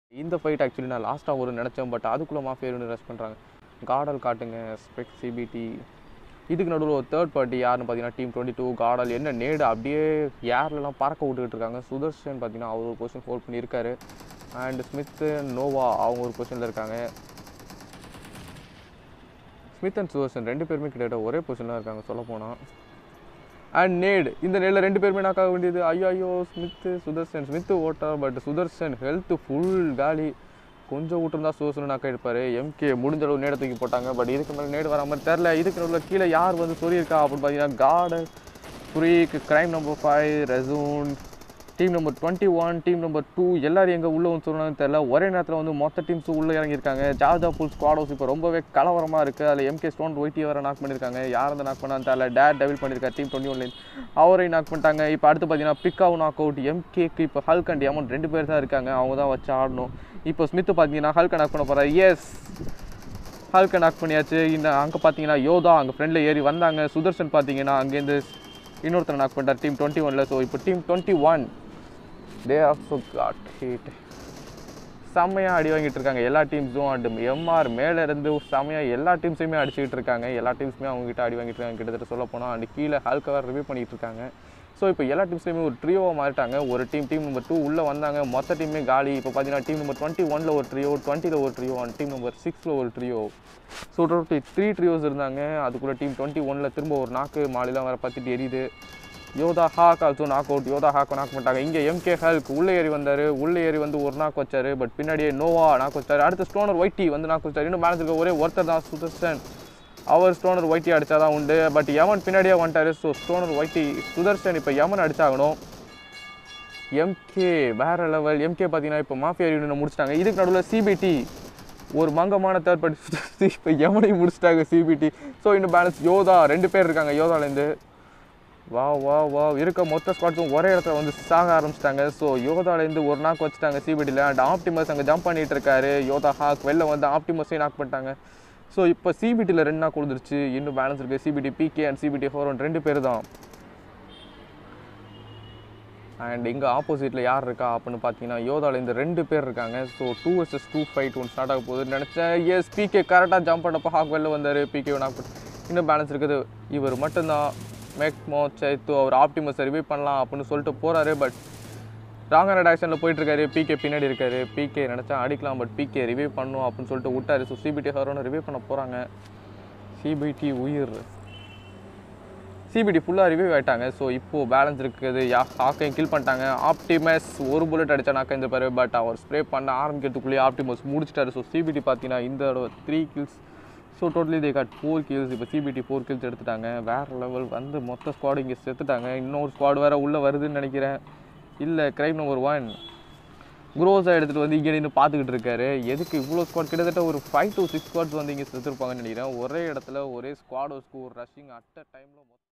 இந்த fight actually நான் லாஸ்ட்டாக ஒரு நினச்சேன், பட் அதுக்குள்ளே மாஃபியா ரஷ் பண்ணுறாங்க. காடல் காட்டுங்க, ஸ்பெக் சிபிடி. இதுக்கு நடுவில் ஒரு தேர்ட் பார்ட்டி யாருன்னு பார்த்தீங்கன்னா டீம் 22 காடல். என்ன நேடு அப்படியே ஏர்லலாம் பறக்க விட்டுக்கிட்டு இருக்காங்க. சுதர்ஷன் பார்த்தீங்கன்னா அவர் ஒரு பொசிஷன் ஹோல்ட் பண்ணியிருக்காரு. அண்ட் ஸ்மித்து நோவா அவங்க ஒரு பொசிஷனில் இருக்காங்க. ஸ்மித் அண்ட் சுதர்ஷன் 2 பேருமே கிட்டத்தட்ட ஒரே பொசிஷனில் இருக்காங்க சொல்லப்போனால். அண்ட் நேடு இந்த நேரில் 2 பேருமே நாக்காக வேண்டியது. ஐயோ சுதர்ஷன் ஸ்மித்து ஓட்டார், பட் சுதர்ஷன் ஹெல்த்து ஃபுல் காலி. கொஞ்சம் விட்டுருந்தா சுதர்ஷன் நாக்கா எடுப்பார். எம்கே முடிஞ்ச அளவு நேடை தூக்கி போட்டாங்க, பட் இதுக்கு மேலே நேடு வர மாதிரி தெரில. இதுக்கு நடுவில் கீழே யார் வந்து சொல்லியிருக்கா அப்படின்னு பார்த்தீங்கன்னா கார்டன் ஃப்ரீக், கிரைம் நம்பர் 5, ரெசூன், டீம் நம்பர் 21, டீம் நம்பர் 2 எல்லாரும் எங்கே உள்ளே வந்து சொல்லணும்னு தெரில. ஒரே நேரத்தில் வந்து மொத்த டீம்ஸும் உள்ளே இறங்கியிருக்காங்க. ஜார்ஜாபூல் ஸ்குவாட் ஹவுஸ் இப்போ ரொம்பவே கலவரமாக இருக்குது. அதில் எம்கே ஸ்டோன் ஒயிட்டி வேறு நாக் பண்ணியிருக்காங்க. யார் வந்து நாக் பண்ணான்னு தெரில. டெவில் பண்ணியிருக்காரு டீம் 21 அவரையும் நாக் பண்ணிட்டாங்க. இப்போ அடுத்து பார்த்தீங்கன்னா பிக்காவும் நாக் அவுட். எம்கேக்கு இப்போ ஹல்க் அண்ட் எமன் 2 பேர் தான் இருக்காங்க, அவங்க தான் வச்சு ஆடணும். இப்போ ஸ்மித்து பார்த்தீங்கன்னா ஹல்கை நாக் பண்ண போகிறார். எஸ் ஹல்கை நாக் பண்ணியாச்சு. இன்னும் அங்கே பார்த்தீங்கன்னா யோதா அங்கே ஃப்ரெண்டில் ஏறி வந்தாங்க. சுதர்ஷன் பார்த்தீங்கன்னா அங்கேருந்து இன்னொருத்தர் நாக் பண்ணிட்டார் டீம் 21. ஸோ இப்போ team 21 they also got hit. செம்மையாக அடி வாங்கிட்டு இருக்காங்க எல்லா டீம்ஸும். அண்ட் எம்ஆர் மேலே இருந்து செம்மையாக எல்லா டீம்ஸையுமே அடிச்சுக்கிட்டு இருக்காங்க. எல்லா டீம்ஸுமே அவங்ககிட்ட அடி வாங்கிட்டு இருக்காங்க கிட்டத்தட்ட சொல்ல போனால். அண்ட் கீழே ஹல்கை ரிவ்யூ பண்ணிகிட்டு இருக்காங்க. ஸோ இப்போ எல்லா டீம்ஸ்லையுமே ஒரு ட்ரியோவாக மாறிட்டாங்க. ஒரு டீம் நம்பர் 2 உள்ளே வந்தாங்க, மொத்த டீமே காலி. இப்போ பார்த்தீங்கன்னா டீம் நம்பர் 21 ஒரு ட்ரியோ, 20 ஒரு ட்ரியோ, அண்ட் டீம் நம்பர் 6 ஒரு ட்ரியோ. ஸோ டோட்டல் 3 ட்ரியோஸ் இருந்தாங்க. அதுக்குள்ளே டீம் 21 திரும்ப ஒரு நாக்கு மாலிலாம் வர பார்த்துட்டு எரியுது. Yodha Hawk also knock out. Yodha Hawk knock பண்ணிட்டாங்க. இங்கே எம்கே ஹல்க் உள்ளே ஏறி வந்தார். உள்ளே ஏறி வந்து ஒரு நாக் வச்சார், பட் பின்னாடியே நோவா நாக் வச்சார். அடுத்து ஸ்டோனர் ஒயிட்டி வந்து நாக் வச்சார். இன்னும் பேலன்ஸ் இருக்க ஒரே ஒருத்தர் தான் சுதர்ஷன். அவர் ஸ்டோனர் ஒயிட்டி அடித்தா தான் உண்டு, பட் யமன் பின்னாடியே வந்துட்டார். ஸோ ஸ்டோனர் ஒயிட்டி சுதர்ஷன் இப்போ யமன் அடிச்சாகணும். எம்கே வேறு லெவல். எம்கே பார்த்தீங்கன்னா இப்போ மாஃபியா யூனியனை முடிச்சிட்டாங்க. இதுக்கு நடுவில் சிபிடி ஒரு மங்கமான தேர்ட் பார்ட்டி இப்போ யமனையும் முடிச்சிட்டாங்க சிபிடி. ஸோ இன்னும் பேலன்ஸ் யோதா 2 பேர் இருக்காங்க. யோதாலேருந்து வா இருக்க மொத்த ஸ்குவாட்ஸும் ஒரே இடத்துல வந்து சாக ஆரம்பிச்சிட்டாங்க. ஸோ யோதாலேருந்து ஒரு நாக் வச்சுட்டாங்க சிபிடியில். அண்ட் ஆப்டிமஸ் அங்கே ஜம்ப் பண்ணிகிட்டு இருக்காரு. யோதா ஹாக் வெளில வந்து ஆப்டிமஸையும் நாக் பண்ணிட்டாங்க. ஸோ இப்போ சிபிடியில் 2 நாக் கொடுத்துருச்சு. இன்னும் பேலன்ஸ் இருக்குது சிபிடி பிகே அண்ட் சிபிடி 4 2 பேர் தான். அண்ட் இங்கே ஆப்போசிட்டில் யார் இருக்கா அப்படின்னு பார்த்தீங்கன்னா யோதாலேருந்து 2 பேர் இருக்காங்க. ஸோ 2 vs 2 ஃபைட் ஒன்று ஸ்டார்ட் ஆக போகுதுன்னு நினச்சேன். எஸ் பிகே கரெக்டாக ஜம்ப் பண்ணப்போ ஹாக் வெளில வந்தார். பிகே நாக் பண்ணி இன்னும் பேலன்ஸ் இருக்குது. இவர் மட்டும்தான் மேக்மோ சைத்து. அவர் ஆப்டிமஸை ரிவ்யூ பண்ணலாம் அப்படின்னு சொல்லிட்டு போகிறாரு, பட் ராங்கான டைரக்ஷனில் போயிட்டுருக்காரு. பிகே பின்னாடி இருக்கார். பிகே நினச்சா அடிக்கலாம், பட் பிகே ரிவ்யூ பண்ணணும் அப்படின்னு சொல்லிட்டு விட்டார். ஸோ சிபிடி ஹரோன்னு ரிவ்யூ பண்ண போகிறாங்க. சிபிடி உயிர் சிபிடி ஃபுல்லாக ரிவ்யூ ஆகிட்டாங்க. ஸோ இப்போது பேலன்ஸ் இருக்குது. ஹாக்கையும் கில் பண்ணிட்டாங்க. ஆப்டிமஸ் ஒரு புல்லட் அடித்தா நாக்க இருந்திருப்பார், பட் அவர் ஸ்ப்ரே பண்ண ஆரம்பிக்கிறதுக்குள்ளேயே ஆப்டிமஸ் முடிச்சிட்டாரு. ஸோ சிபிடி பார்த்தீங்கன்னா இந்த 3 kills. So totally they got 4 kills. இப்போ சிபிடி 4 kills எடுத்துட்டாங்க. வேறு லெவல் வந்து மொத்த ஸ்குவாடு இங்கே செத்துட்டாங்க. இன்னொரு ஸ்குவாடு வேறு உள்ளே வருதுன்னு நினைக்கிறேன். இல்லை கிரைம் நம்பர் 1 குரோஸாக எடுத்துகிட்டு வந்து இங்கே நின்று பார்த்துக்கிட்டு இருக்காரு. எதுக்கு இவ்வளோ ஸ்குவாட்? கிட்டத்தட்ட ஒரு 5 to 6 ஸ்குவாட்ஸ் வந்து இங்கே செத்துருப்பாங்கன்னு நினைக்கிறேன். ஒரே இடத்துல ஒரே ஸ்குவாட் ஒரு ரஷ்ஷிங் அட் அ டைமில்